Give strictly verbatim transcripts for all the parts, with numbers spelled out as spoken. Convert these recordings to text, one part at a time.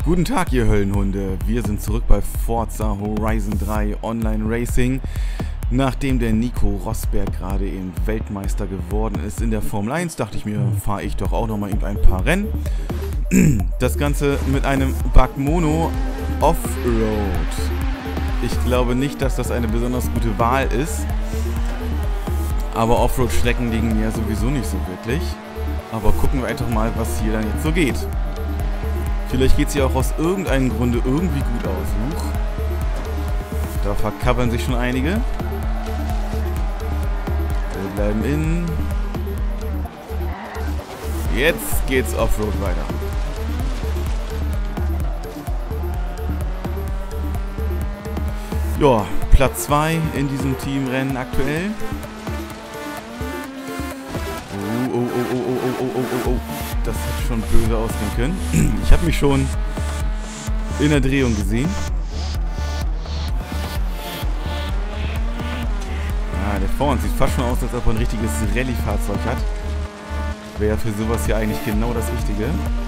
Guten Tag, ihr Höllenhunde. Wir sind zurück bei Forza Horizon drei Online Racing. Nachdem der Nico Rosberg gerade eben Weltmeister geworden ist in der Formel eins, dachte ich mir, fahre ich doch auch noch mal eben ein paar Rennen. Das Ganze mit einem Bug Mono Offroad. Ich glaube nicht, dass das eine besonders gute Wahl ist. Aber Offroad-Strecken liegen mir sowieso nicht so wirklich. Aber gucken wir einfach mal, was hier dann jetzt so geht. Vielleicht geht es hier auch aus irgendeinem Grunde irgendwie gut aus. Huch. Da verkappern sich schon einige. Wir bleiben innen. Jetzt geht's Offroad weiter. Ja, Platz zwei in diesem Teamrennen aktuell. Oh, oh, oh, oh, oh, oh, oh, oh, oh. Das hätte schon böse ausgehen können. Ich habe mich schon in der Drehung gesehen. Ah, der vor uns sieht fast schon aus, als ob er ein richtiges Rallye-Fahrzeug hat. Wäre für sowas hier eigentlich genau das Richtige.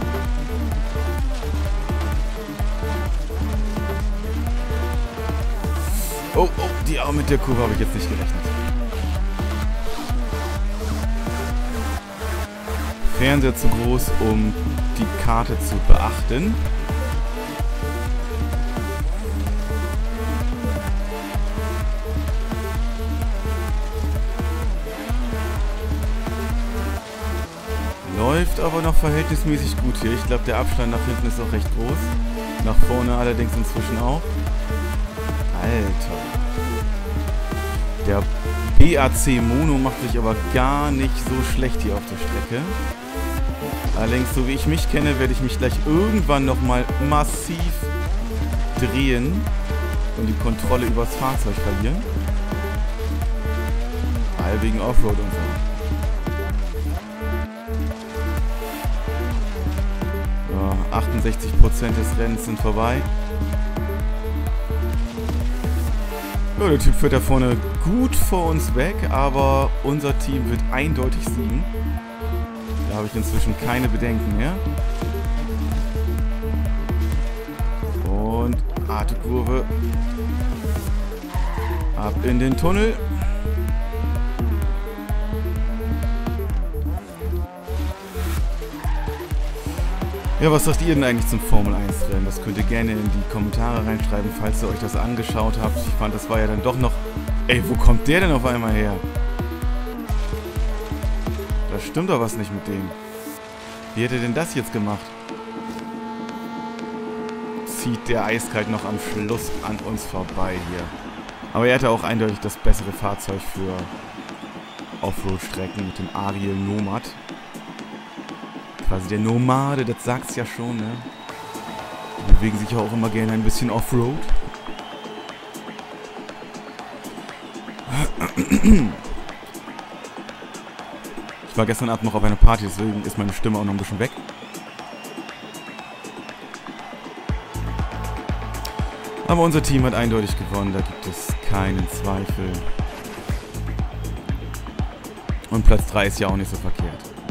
Oh, oh, die Arme mit der Kurve habe ich jetzt nicht gerechnet. Fernseher zu groß, um die Karte zu beachten. Läuft aber noch verhältnismäßig gut hier. Ich glaube, der Abstand nach hinten ist auch recht groß. Nach vorne allerdings inzwischen auch. Alter. Der B A C Mono macht sich aber gar nicht so schlecht hier auf der Strecke. Allerdings, so wie ich mich kenne, werde ich mich gleich irgendwann nochmal massiv drehen und die Kontrolle übers Fahrzeug verlieren. All wegen Offroad und so. Ja, achtundsechzig Prozent des Rennens sind vorbei. Ja, der Typ führt da vorne gut vor uns weg, aber unser Team wird eindeutig siegen. Da habe ich inzwischen keine Bedenken mehr. Und harte Kurve. Ab in den Tunnel. Ja, was sagt ihr denn eigentlich zum Formel eins Rennen? Das könnt ihr gerne in die Kommentare reinschreiben, falls ihr euch das angeschaut habt. Ich fand, das war ja dann doch noch... Ey, wo kommt der denn auf einmal her? Da stimmt doch was nicht mit dem. Wie hätte denn das jetzt gemacht? Zieht der eiskalt noch am Schluss an uns vorbei hier. Aber er hatte auch eindeutig das bessere Fahrzeug für Offroad-Strecken mit dem Ariel Nomad. Quasi der Nomade, das sagt's ja schon, ne? Die bewegen sich ja auch immer gerne ein bisschen Offroad. Ich war gestern Abend noch auf einer Party, deswegen ist meine Stimme auch noch ein bisschen weg. Aber unser Team hat eindeutig gewonnen, da gibt es keinen Zweifel. Und Platz drei ist ja auch nicht so verkehrt.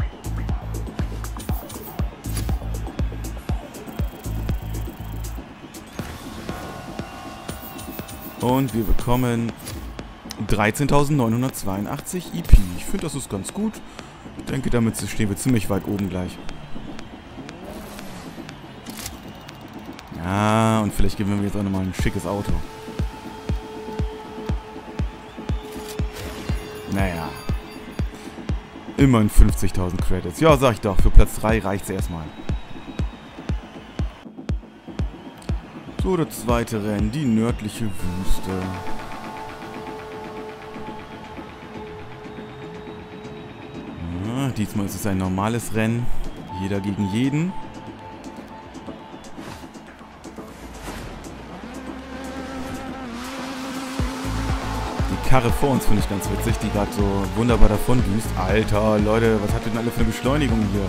Und wir bekommen dreizehntausendneunhundertzweiundachtzig E P. Ich finde, das ist ganz gut. Ich denke, damit stehen wir ziemlich weit oben gleich. Ja, und vielleicht gewinnen wir jetzt auch nochmal ein schickes Auto. Naja. Immerhin fünfzigtausend Credits. Ja, sag ich doch. Für Platz drei reicht es erstmal. So, das zweite Rennen. Die nördliche Wüste. Diesmal ist es ein normales Rennen. Jeder gegen jeden. Die Karre vor uns finde ich ganz witzig, die gerade so wunderbar davon düst. Alter, Leute, was habt ihr denn alle für eine Beschleunigung hier?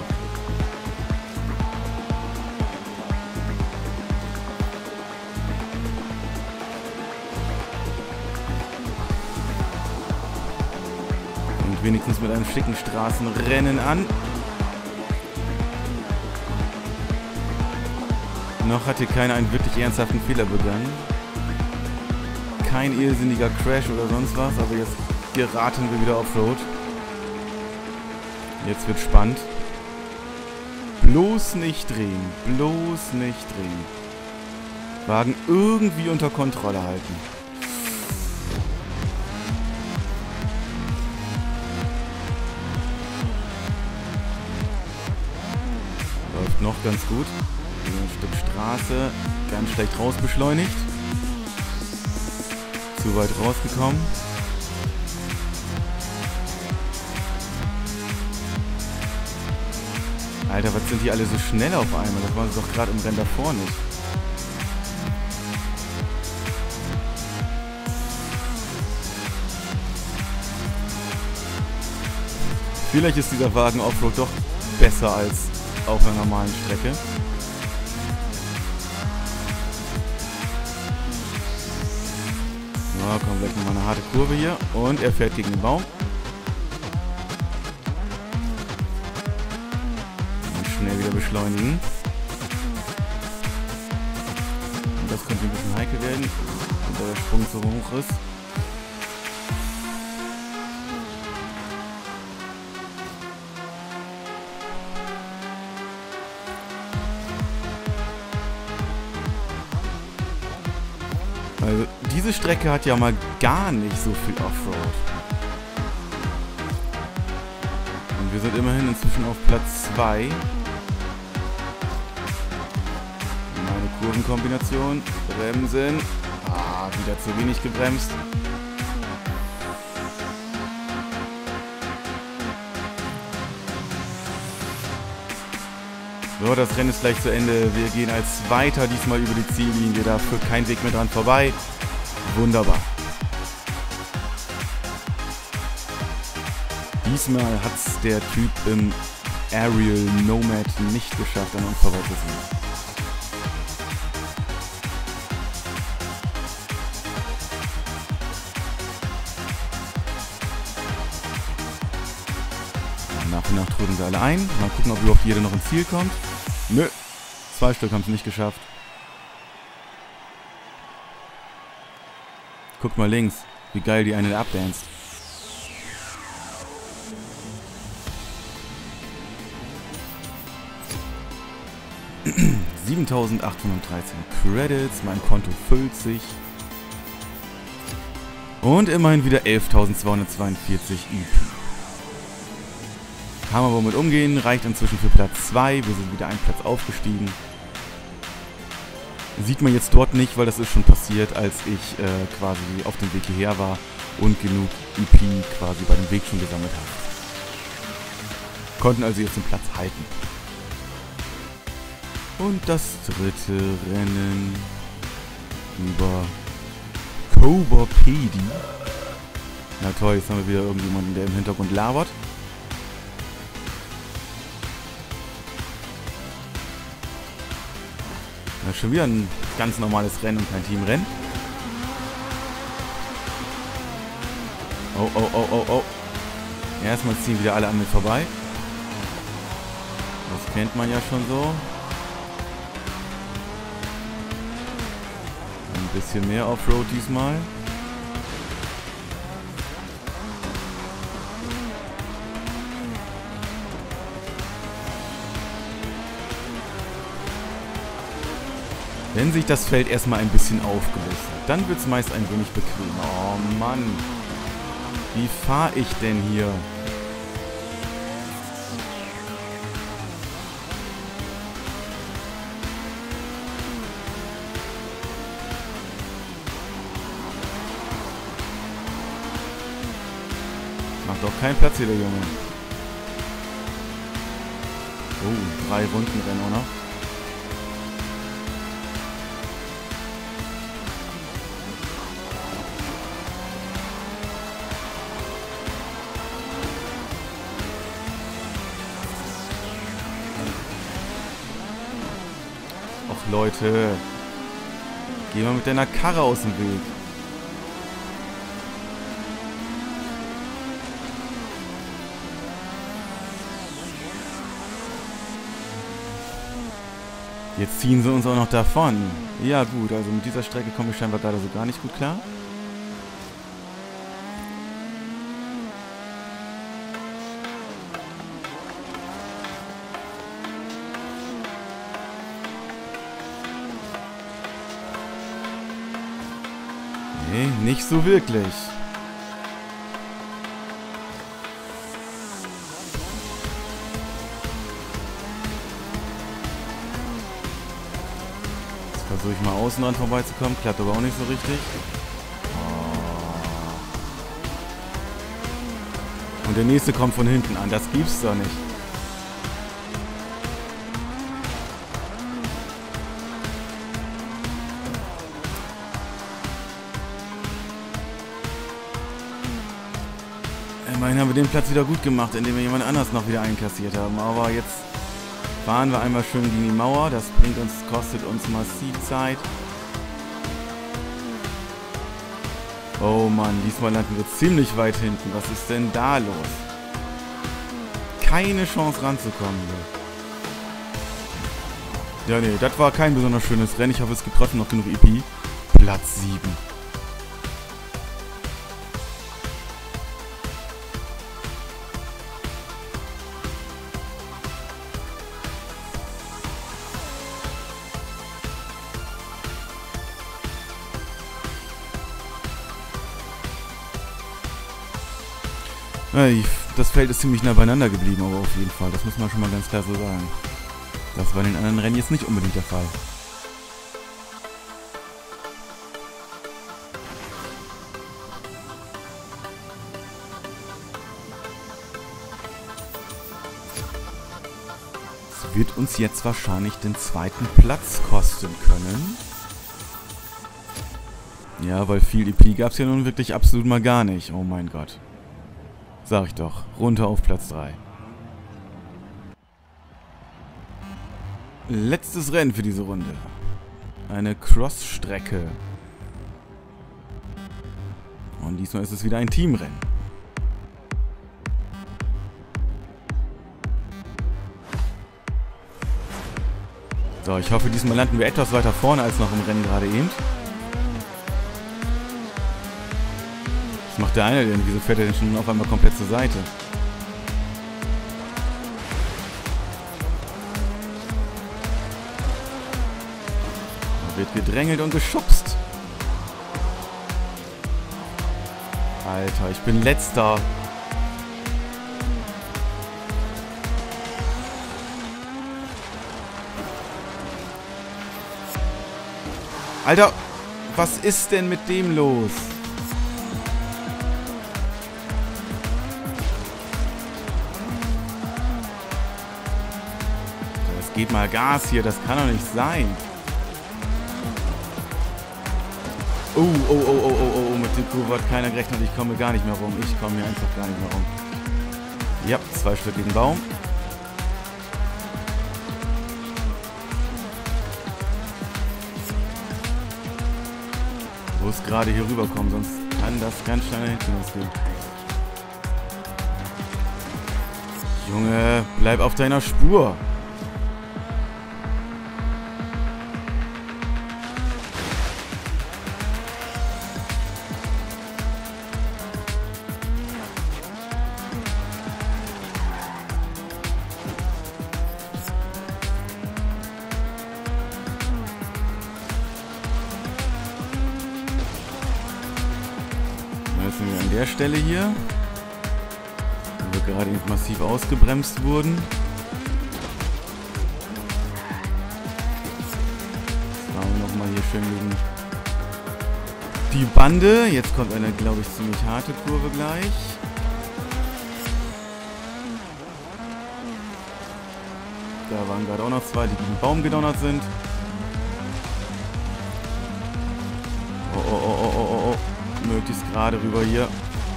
Wenigstens mit einem schicken Straßenrennen an. Noch hat hier keiner einen wirklich ernsthaften Fehler begangen. Kein irrsinniger Crash oder sonst was, aber jetzt geraten wir wieder Offroad. Jetzt wird spannend. Bloß nicht drehen. Bloß nicht drehen. Wagen irgendwie unter Kontrolle halten. Läuft noch ganz gut. Ein Stück Straße. Ganz schlecht rausbeschleunigt. Zu weit rausgekommen. Alter, was sind die alle so schnell auf einmal? Das war doch gerade im Rennen davor nicht. Vielleicht ist dieser Wagen Offroad doch besser als auf einer normalen Strecke. Ja, kommt gleich nochmal eine harte Kurve hier. Und er fährt gegen den Baum. Und schnell wieder beschleunigen. Und das könnte ein bisschen heikel werden, weil der Sprung so hoch ist. Also diese Strecke hat ja mal gar nicht so viel Offroad. Und wir sind immerhin inzwischen auf Platz zwei. Meine Kurvenkombination. Bremsen. Ah, wieder zu wenig gebremst. So, das Rennen ist gleich zu Ende. Wir gehen als Zweiter diesmal über die Ziellinie. Da führt kein Weg mehr dran vorbei. Wunderbar. Diesmal hat es der Typ im Aerial Nomad nicht geschafft, an uns vorbeizuziehen. Nach und nach trudeln sie alle ein. Mal gucken, ob überhaupt jeder noch ins Ziel kommt. Nö, zwei Stück haben es nicht geschafft. Guck mal links, wie geil die eine abdanzt. siebentausendachthundertdreizehn Credits, mein Konto füllt sich. Und immerhin wieder elftausendzweihundertzweiundvierzig I P. Kann man womit umgehen, reicht inzwischen für Platz zwei. Wir sind wieder einen Platz aufgestiegen. Sieht man jetzt dort nicht, weil das ist schon passiert, als ich äh, quasi auf dem Weg hierher war und genug I P quasi bei dem Weg schon gesammelt habe. Konnten also jetzt den Platz halten. Und das dritte Rennen über Cobra-Pedi. Na toll, jetzt haben wir wieder irgendjemanden, der im Hintergrund labert. Das ist schon wieder ein ganz normales Rennen und kein Teamrennen. Oh, oh, oh, oh, oh. Erstmal ziehen wieder alle an mir vorbei. Das kennt man ja schon so. Ein bisschen mehr Offroad diesmal. Wenn sich das Feld erstmal ein bisschen aufgelöst hat, dann wird es meist ein wenig bequemer. Oh Mann. Wie fahre ich denn hier? Macht doch keinen Platz hier, der Junge. Oh, drei Runden rennen auch noch. Leute, geh mal mit deiner Karre aus dem Weg. Jetzt ziehen sie uns auch noch davon. Ja gut, also mit dieser Strecke komme ich scheinbar gerade so gar nicht gut klar. Nee, nicht so wirklich. Versuche ich mal außen dran vorbeizukommen, klappt aber auch nicht so richtig. Oh. Und der nächste kommt von hinten an, das gibt's doch nicht. Immerhin haben wir den Platz wieder gut gemacht, indem wir jemand anders noch wieder einkassiert haben. Aber jetzt fahren wir einmal schön gegen die Mauer. Das bringt uns, kostet uns massiv Zeit. Oh Mann, diesmal landen wir ziemlich weit hinten. Was ist denn da los? Keine Chance ranzukommen. Ja, nee, das war kein besonders schönes Rennen. Ich hoffe, es gibt trotzdem noch genug E P. Platz sieben. Das Feld ist ziemlich nah beieinander geblieben, aber auf jeden Fall. Das muss man schon mal ganz klar so sagen. Das war in den anderen Rennen jetzt nicht unbedingt der Fall. Es wird uns jetzt wahrscheinlich den zweiten Platz kosten können. Ja, weil viel E P gab es ja nun wirklich absolut mal gar nicht. Oh mein Gott. Sag ich doch. Runter auf Platz drei. Letztes Rennen für diese Runde. Eine Cross-Strecke. Und diesmal ist es wieder ein Teamrennen. So, ich hoffe, diesmal landen wir etwas weiter vorne als noch im Rennen gerade eben. Was macht der eine denn? Wieso fährt er denn schon auf einmal komplett zur Seite? Da wird gedrängelt und geschubst. Alter, ich bin letzter. Alter, was ist denn mit dem los? Geht mal Gas hier, das kann doch nicht sein. Oh, oh, oh, oh, oh, oh, mit dem Kurve hat keiner gerechnet. Ich komme gar nicht mehr rum. Ich komme hier einfach gar nicht mehr rum. Ja, zwei Stück gegen den Baum. Muss gerade hier rüberkommen, sonst kann das ganz schnell nach hinten losgehen. Junge, bleib auf deiner Spur. An der Stelle hier, wo wir gerade massiv ausgebremst wurden. Jetzt fahren wir nochmal hier schön gegen die Bande. Jetzt kommt eine, glaube ich, ziemlich harte Kurve gleich. Da waren gerade auch noch zwei, die gegen den Baum gedonnert sind. Oh, oh, oh, oh, oh, oh. Möglichst gerade rüber hier.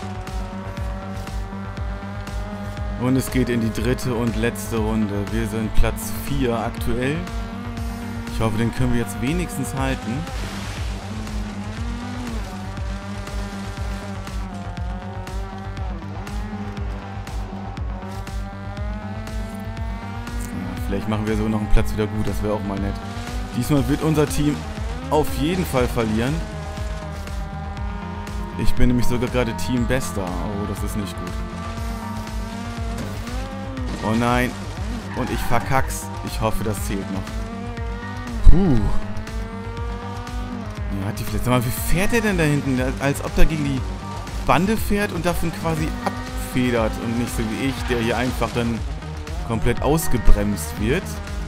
Und es geht in die dritte und letzte Runde. Wir sind Platz vier aktuell. Ich hoffe, den können wir jetzt wenigstens halten. Vielleicht machen wir so noch einen Platz wieder gut, das wäre auch mal nett. Diesmal wird unser Team auf jeden Fall verlieren. Ich bin nämlich sogar gerade Teambester. Oh, das ist nicht gut. Oh nein. Und ich verkack's. Ich hoffe, das zählt noch. Puh. Ja, hat die vielleicht... Sag mal, wie fährt der denn da hinten? Als ob er gegen die Bande fährt und davon quasi abfedert. Und nicht so wie ich, der hier einfach dann komplett ausgebremst wird.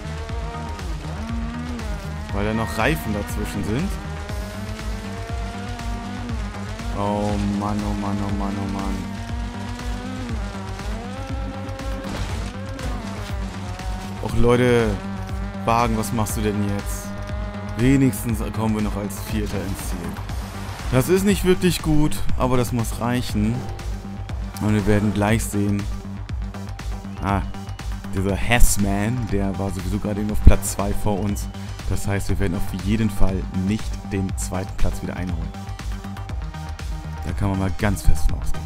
Weil da noch Reifen dazwischen sind. Oh Mann, oh Mann, oh Mann, oh Mann. Och Leute, Wagen, was machst du denn jetzt? Wenigstens kommen wir noch als Vierter ins Ziel. Das ist nicht wirklich gut, aber das muss reichen. Und wir werden gleich sehen. Ah, dieser Hassman, der war sowieso gerade eben auf Platz zwei vor uns. Das heißt, wir werden auf jeden Fall nicht den zweiten Platz wieder einholen. Da kann man mal ganz fest von ausgehen.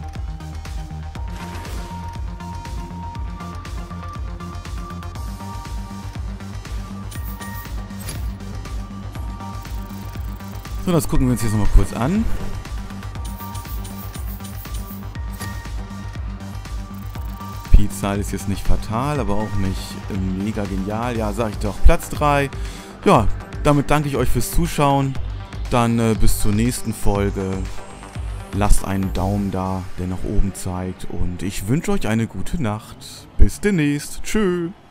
So, das gucken wir uns jetzt nochmal kurz an. P-Zahl ist jetzt nicht fatal, aber auch nicht mega genial. Ja, sag ich doch. Platz drei. Ja, damit danke ich euch fürs Zuschauen. Dann äh, bis zur nächsten Folge. Lasst einen Daumen da, der nach oben zeigt. Und ich wünsche euch eine gute Nacht. Bis demnächst. Tschüss.